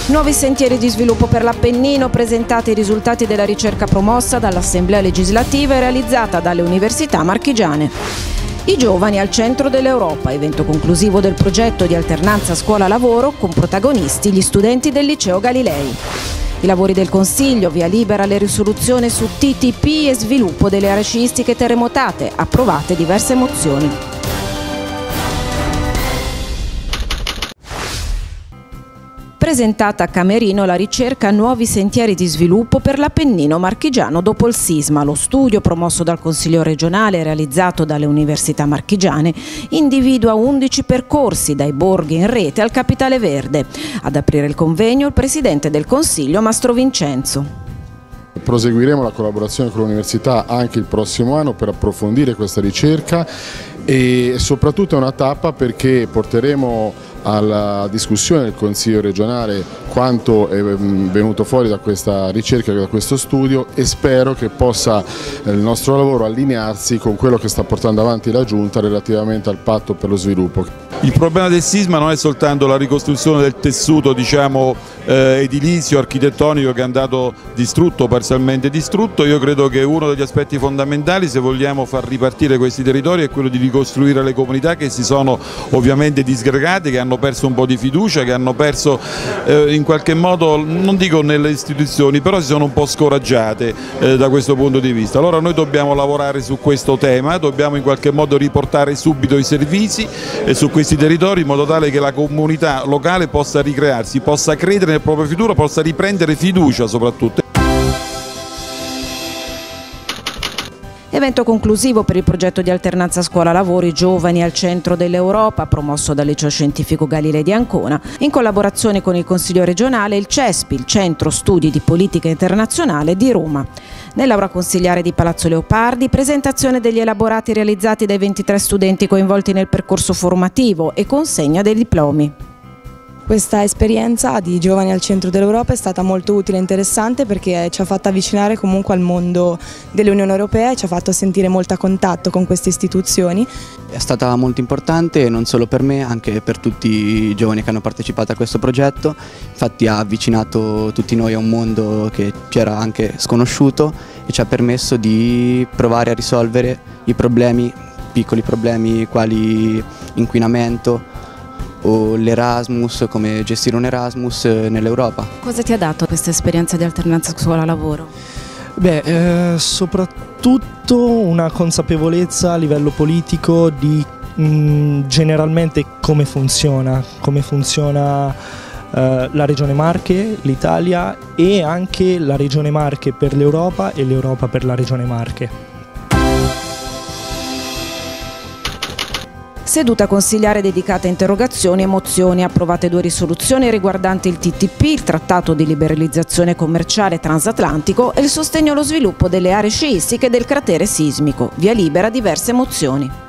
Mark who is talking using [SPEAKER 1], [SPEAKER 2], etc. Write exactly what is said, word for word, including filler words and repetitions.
[SPEAKER 1] Nuovi sentieri di sviluppo per l'Appennino, presentati i risultati della ricerca promossa dall'Assemblea legislativa e realizzata dalle università marchigiane. I giovani al centro dell'Europa, evento conclusivo del progetto di alternanza scuola-lavoro con protagonisti gli studenti del liceo Galilei. I lavori del Consiglio, via libera alle risoluzioni su T T P e sviluppo delle aree sciistiche terremotate, approvate diverse mozioni. Presentata a Camerino la ricerca Nuovi sentieri di sviluppo per l'Appennino marchigiano dopo il sisma. Lo studio, promosso dal Consiglio regionale e realizzato dalle università marchigiane, individua undici percorsi dai borghi in rete al Capitale Verde. Ad aprire il convegno il Presidente del Consiglio, Mastro Vincenzo.
[SPEAKER 2] Proseguiremo la collaborazione con l'università anche il prossimo anno per approfondire questa ricerca e soprattutto è una tappa perché porteremo alla discussione del Consiglio regionale quanto è venuto fuori da questa ricerca, da questo studio, e spero che possa il nostro lavoro allinearsi con quello che sta portando avanti la Giunta relativamente al patto per lo sviluppo.
[SPEAKER 3] Il problema del sisma non è soltanto la ricostruzione del tessuto, diciamo, eh, edilizio, architettonico, che è andato distrutto, parzialmente distrutto. Io credo che uno degli aspetti fondamentali, se vogliamo far ripartire questi territori, è quello di ricostruire le comunità che si sono ovviamente disgregate, che hanno perso un po' di fiducia, che hanno perso eh, in qualche modo, non dico nelle istituzioni, però si sono un po' scoraggiate eh, da questo punto di vista. Allora noi dobbiamo lavorare su questo tema, dobbiamo in qualche modo riportare subito i servizi eh, su questi territori in modo tale che la comunità locale possa ricrearsi, possa credere nel proprio futuro, possa riprendere fiducia soprattutto.
[SPEAKER 1] Evento conclusivo per il progetto di alternanza scuola-lavori Giovani al centro dell'Europa, promosso dal Liceo Scientifico Galilei di Ancona, in collaborazione con il Consiglio regionale e il CESPI, il Centro Studi di Politica Internazionale di Roma. Nell'aula consiliare di Palazzo Leopardi, presentazione degli elaborati realizzati dai ventitré studenti coinvolti nel percorso formativo e consegna dei diplomi.
[SPEAKER 4] Questa esperienza di Giovani al centro dell'Europa è stata molto utile e interessante perché ci ha fatto avvicinare comunque al mondo dell'Unione Europea e ci ha fatto sentire molto a contatto con queste istituzioni.
[SPEAKER 5] È stata molto importante non solo per me, anche per tutti i giovani che hanno partecipato a questo progetto. Infatti ha avvicinato tutti noi a un mondo che ci era anche sconosciuto e ci ha permesso di provare a risolvere i problemi, piccoli problemi quali inquinamento o l'Erasmus, come gestire un Erasmus nell'Europa.
[SPEAKER 1] Cosa ti ha dato questa esperienza di alternanza scuola-lavoro?
[SPEAKER 6] Beh, eh, soprattutto una consapevolezza a livello politico di mh, generalmente come funziona, come funziona eh, la Regione Marche, l'Italia e anche la Regione Marche per l'Europa e l'Europa per la Regione Marche.
[SPEAKER 1] Seduta consiliare dedicata a interrogazioni e mozioni, approvate due risoluzioni riguardanti il T T P, il Trattato di liberalizzazione commerciale transatlantico e il sostegno allo sviluppo delle aree sciistiche del cratere sismico, via libera diverse mozioni.